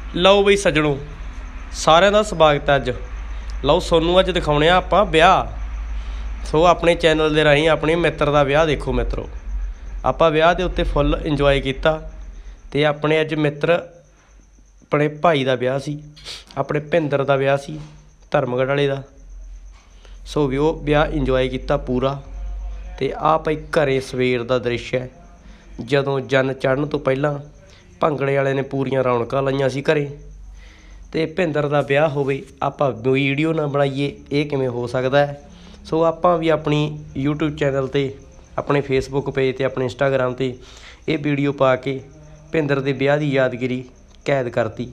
ਲਓ ਬਈ ਸੱਜਣੋ, ਸਾਰਿਆਂ ਦਾ ਸਵਾਗਤ ਹੈ। ਅੱਜ ਲਓ ਤੁਹਾਨੂੰ ਅੱਜ ਦਿਖਾਉਣੇ ਆ ਆਪਾਂ ਵਿਆਹ। ਸੋ ਆਪਣੇ ਚੈਨਲ ਦੇ ਰਾਹੀਂ ਆਪਣੇ ਮਿੱਤਰ ਦਾ ਵਿਆਹ ਦੇਖੋ ਮਿੱਤਰੋ। ਆਪਾਂ ਵਿਆਹ ਦੇ ਉੱਤੇ ਫੁੱਲ ਇੰਜੋਏ ਕੀਤਾ ਤੇ ਆਪਣੇ ਅੱਜ ਮਿੱਤਰ ਆਪਣੇ ਭਾਈ ਦਾ ਵਿਆਹ ਸੀ, ਆਪਣੇ ਭਿੰਦਰ ਦਾ ਵਿਆਹ ਸੀ ਧਰਮਗੜ੍ਹ ਵਾਲੇ ਦਾ। ਸੋ ਵੀ ਉਹ ਵਿਆਹ ਇੰਜੋਏ ਕੀਤਾ ਪੂਰਾ। ਤੇ ਆਹ ਭਾਈ ਘਰੇ ਸਵੇਰ ਦਾ ਦ੍ਰਿਸ਼ ਹੈ, ਜਦੋਂ ਜਨ ਚੜ੍ਹਨ ਤੋਂ ਪਹਿਲਾਂ ਭੰਗੜੇ ਵਾਲੇ ਨੇ ਪੂਰੀਆਂ ਰੌਣਕਾਂ ਲਾਈਆਂ ਸੀ ਘਰੇ। ਤੇ ਭਿੰਦਰ ਦਾ ਵਿਆਹ ਹੋਵੇ ਆਪਾਂ ਵੀਡੀਓ ਨਾ ਬਣਾਈਏ, ਇਹ ਕਿਵੇਂ ਹੋ ਸਕਦਾ ਹੈ। ਸੋ ਆਪਾਂ ਵੀ ਆਪਣੀ YouTube ਚੈਨਲ 'ਤੇ, ਆਪਣੇ Facebook ਪੇਜ 'ਤੇ, ਆਪਣੇ Instagram 'ਤੇ ਇਹ ਵੀਡੀਓ ਪਾ ਕੇ ਭਿੰਦਰ ਦੇ ਵਿਆਹ ਦੀ ਯਾਦਗਿਰੀ ਕੈਦ ਕਰਤੀ।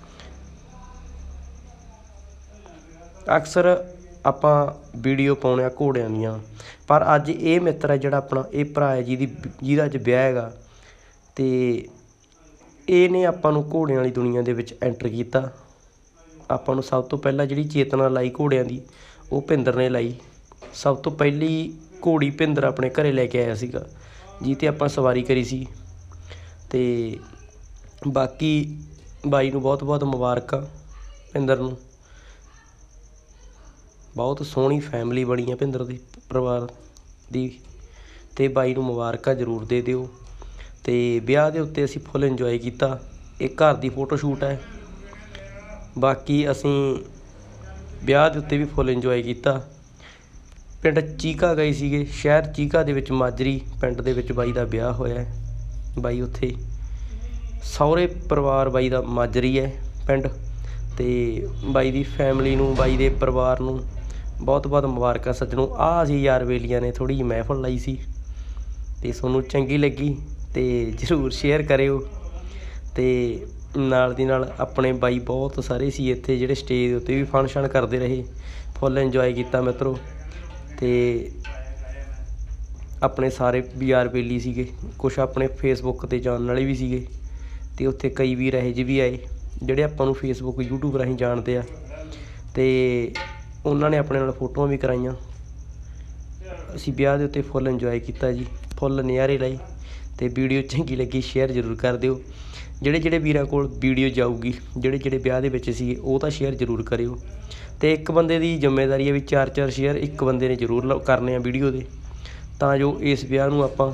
ਅਕਸਰ ਆਪਾਂ ਵੀਡੀਓ ਪਾਉਂਦੇ ਹਾਂ ਘੋੜਿਆਂ ਦੀਆਂ, ਪਰ ਅੱਜ ਇਹ ਮਿੱਤਰ ਹੈ ਜਿਹੜਾ ਆਪਣਾ, ਇਹ ਭਰਾ ਹੈ ਜਿਹਦਾ ਅੱਜ ਵਿਆਹ ਹੈਗਾ। ਤੇ ਇਹਨੇ ਆਪਾਂ ਨੂੰ ਘੋੜਿਆਂ ਵਾਲੀ ਦੁਨੀਆ ਦੇ ਵਿੱਚ ਐਂਟਰ ਕੀਤਾ। ਆਪਾਂ ਨੂੰ ਸਭ ਤੋਂ ਪਹਿਲਾਂ ਜਿਹੜੀ ਚੇਤਨਾ ਲਾਈ ਘੋੜਿਆਂ ਦੀ, ਉਹ ਭਿੰਦਰ ਨੇ ਲਾਈ। ਸਭ ਤੋਂ ਪਹਿਲੀ ਘੋੜੀ ਭਿੰਦਰ ਆਪਣੇ ਘਰੇ ਲੈ ਕੇ ਆਇਆ ਸੀਗਾ, ਜਿਹ 'ਤੇ ਆਪਾਂ ਸਵਾਰੀ ਕਰੀ ਸੀ। ਤੇ ਬਾਕੀ ਬਾਈ ਨੂੰ ਬਹੁਤ ਬਹੁਤ ਮੁਬਾਰਕਾਂ ਭਿੰਦਰ ਨੂੰ। ਬਹੁਤ ਸੋਹਣੀ ਫੈਮਿਲੀ ਬਣੀ ਹੈ ਭਿੰਦਰ ਦੀ ਪਰਿਵਾਰ ਦੀ, ਅਤੇ ਬਾਈ ਨੂੰ ਮੁਬਾਰਕਾਂ ਜ਼ਰੂਰ ਦੇ ਦਿਓ। ਅਤੇ ਵਿਆਹ ਦੇ ਉੱਤੇ ਅਸੀਂ ਫੁੱਲ ਇੰਜੋਏ ਕੀਤਾ। ਇਹ ਘਰ ਦੀ ਫੋਟੋਸ਼ੂਟ ਹੈ। ਬਾਕੀ ਅਸੀਂ ਵਿਆਹ ਦੇ ਉੱਤੇ ਵੀ ਫੁੱਲ ਇੰਜੋਏ ਕੀਤਾ। ਪਿੰਡ ਚੀਕਾ ਗਏ ਸੀਗੇ, ਸ਼ਹਿਰ ਚੀਕਾ ਦੇ ਵਿੱਚ ਮਾਜਰੀ ਪਿੰਡ ਦੇ ਵਿੱਚ ਬਾਈ ਦਾ ਵਿਆਹ ਹੋਇਆ। ਬਾਈ ਉੱਥੇ ਸਹੁਰੇ ਪਰਿਵਾਰ ਬਾਈ ਦਾ ਮਾਜਰੀ ਹੈ ਪਿੰਡ। ਅਤੇ ਬਾਈ ਦੀ ਫੈਮਿਲੀ ਨੂੰ, ਬਾਈ ਦੇ ਪਰਿਵਾਰ ਨੂੰ ਬਹੁਤ ਬਹੁਤ ਮੁਬਾਰਕਾਂ ਸੱਜਣੋਂ। ਆਹ ਅਸੀਂ ਯਾਰ ਬੇਲੀਆਂ ਨੇ ਥੋੜ੍ਹੀ ਜਿਹੀ ਮਹਿਫਲ ਲਾਈ ਸੀ, ਅਤੇ ਤੁਹਾਨੂੰ ਚੰਗੀ ਲੱਗੀ ਅਤੇ ਜ਼ਰੂਰ ਸ਼ੇਅਰ ਕਰਿਓ। ਅਤੇ ਨਾਲ ਦੀ ਨਾਲ ਆਪਣੇ ਬਾਈ ਬਹੁਤ ਸਾਰੇ ਸੀ ਇੱਥੇ, ਜਿਹੜੇ ਸਟੇਜ ਦੇ ਉੱਤੇ ਵੀ ਫੰਕਸ਼ਨ ਕਰਦੇ ਰਹੇ, ਫੁੱਲ ਇੰਜੋਏ ਕੀਤਾ ਮਿੱਤਰੋ। ਅਤੇ ਆਪਣੇ ਸਾਰੇ ਯਾਰ ਬੇਲੀ ਸੀਗੇ, ਕੁਛ ਆਪਣੇ ਫੇਸਬੁੱਕ 'ਤੇ ਜਾਣਨ ਵਾਲੇ ਵੀ ਸੀਗੇ, ਅਤੇ ਉੱਥੇ ਕਈ ਵੀਰ ਇਹੋ ਜਿਹੇ ਵੀ ਆਏ ਜਿਹੜੇ ਆਪਾਂ ਨੂੰ ਫੇਸਬੁੱਕ YouTube ਰਾਹੀਂ ਜਾਣਦੇ ਆ। ਅਤੇ ਉਹਨਾਂ ਨੇ ਆਪਣੇ ਨਾਲ ਫੋਟੋਆਂ ਵੀ ਕਰਾਈਆਂ। ਅਸੀਂ ਵਿਆਹ ਦੇ ਉੱਤੇ ਫੁੱਲ ਇੰਜੋਏ ਕੀਤਾ ਜੀ, ਫੁੱਲ ਨਜ਼ਾਰੇ ਲਾਏ। ਅਤੇ ਵੀਡੀਓ ਚੰਗੀ ਲੱਗੀ ਸ਼ੇਅਰ ਜ਼ਰੂਰ ਕਰ ਦਿਓ। ਜਿਹੜੇ ਵੀਰਾਂ ਕੋਲ ਵੀਡੀਓ ਜਾਊਗੀ, ਜਿਹੜੇ ਵਿਆਹ ਦੇ ਵਿੱਚ ਸੀਗੇ, ਉਹ ਤਾਂ ਸ਼ੇਅਰ ਜ਼ਰੂਰ ਕਰਿਓ। ਅਤੇ ਇੱਕ ਬੰਦੇ ਦੀ ਜ਼ਿੰਮੇਵਾਰੀ ਹੈ ਵੀ 4 ਸ਼ੇਅਰ ਇੱਕ ਬੰਦੇ ਨੇ ਜ਼ਰੂਰ ਕਰਨੇ ਆ ਵੀਡੀਓ ਦੇ, ਤਾਂ ਜੋ ਇਸ ਵਿਆਹ ਨੂੰ ਆਪਾਂ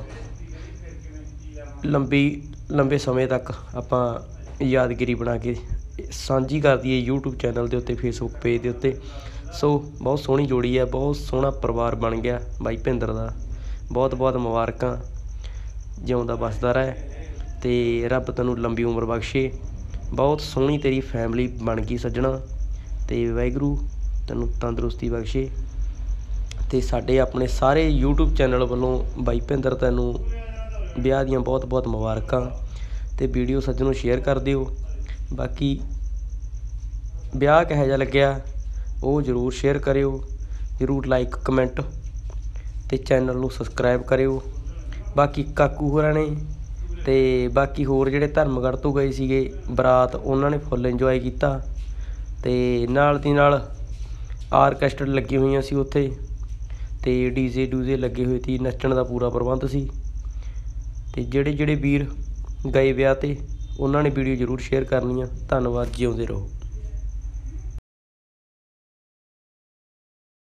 ਲੰਬੇ ਸਮੇਂ ਤੱਕ ਆਪਾਂ ਯਾਦਗਿਰੀ ਬਣਾ ਕੇ ਸਾਂਝੀ ਕਰ ਦਈਏ YouTube ਚੈਨਲ ਦੇ ਉੱਤੇ, Facebook ਪੇਜ ਦੇ ਉੱਤੇ। ਸੋ ਬਹੁਤ ਸੋਹਣੀ ਜੋੜੀ ਹੈ, ਬਹੁਤ ਸੋਹਣਾ ਪਰਿਵਾਰ ਬਣ ਗਿਆ ਬਾਈ ਭਿੰਦਰ ਦਾ। ਬਹੁਤ ਬਹੁਤ ਮੁਬਾਰਕਾਂ, ਜਿਉਂਦਾ ਵੱਸਦਾ ਰਹਿ ਅਤੇ ਰੱਬ ਤੈਨੂੰ ਲੰਬੀ ਉਮਰ ਬਖਸ਼ੇ। ਬਹੁਤ ਸੋਹਣੀ ਤੇਰੀ ਫੈਮਿਲੀ ਬਣ ਗਈ ਸੱਜਣਾ, ਅਤੇ ਵਾਹਿਗੁਰੂ ਤੈਨੂੰ ਤੰਦਰੁਸਤੀ ਬਖਸ਼ੇ। ਅਤੇ ਸਾਡੇ ਆਪਣੇ ਸਾਰੇ YouTube ਚੈਨਲ ਵੱਲੋਂ ਬਾਈ ਭਿੰਦਰ ਤੈਨੂੰ ਵਿਆਹ ਦੀਆਂ ਬਹੁਤ ਬਹੁਤ ਮੁਬਾਰਕਾਂ। ਅਤੇ ਵੀਡੀਓ ਸੱਜਣੋਂ ਸ਼ੇਅਰ ਕਰ ਦਿਓ। ਬਾਕੀ ਵਿਆਹ ਕਿਹੋ ਜਿਹਾ ਲੱਗਿਆ ਉਹ ਜ਼ਰੂਰ ਸ਼ੇਅਰ ਕਰਿਓ, ਜ਼ਰੂਰ ਲਾਈਕ ਕਮੈਂਟ ਅਤੇ ਚੈਨਲ ਨੂੰ ਸਬਸਕ੍ਰਾਈਬ ਕਰਿਓ। ਬਾਕੀ ਕਾਕੂ ਹੋਰਾਂ ਨੇ ਅਤੇ ਬਾਕੀ ਹੋਰ ਜਿਹੜੇ ਧਰਮਗੜ੍ਹ ਤੋਂ ਗਏ ਸੀਗੇ ਬਰਾਤ, ਉਹਨਾਂ ਨੇ ਫੁੱਲ ਇੰਜੋਏ ਕੀਤਾ। ਅਤੇ ਨਾਲ ਦੀ ਨਾਲ ਆਰਕੈਸਟਰ ਲੱਗੀ ਹੋਈਆਂ ਸੀ ਉੱਥੇ, ਅਤੇ ਡੀਜੇ ਲੱਗੇ ਹੋਏ ਸੀ, ਨੱਚਣ ਦਾ ਪੂਰਾ ਪ੍ਰਬੰਧ ਸੀ। ਅਤੇ ਜਿਹੜੇ ਵੀਰ ਗਏ ਵਿਆਹ 'ਤੇ, ਉਹਨਾਂ ਨੇ ਵੀਡੀਓ ਜ਼ਰੂਰ ਸ਼ੇਅਰ ਕਰਨੀ ਆ। ਧੰਨਵਾਦ, ਜਿਉਂਦੇ ਰਹੋ।